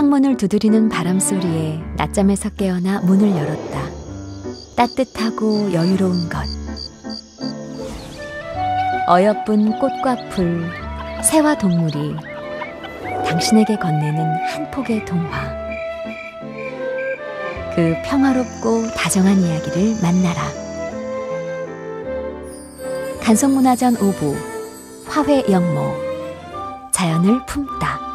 창문을 두드리는 바람 소리에 낮잠에서 깨어나 문을 열었다. 따뜻하고 여유로운 것. 어여쁜 꽃과 풀, 새와 동물이 당신에게 건네는 한 폭의 동화. 그 평화롭고 다정한 이야기를 만나라. 간송문화전 5부 화훼 영모. 자연을 품다.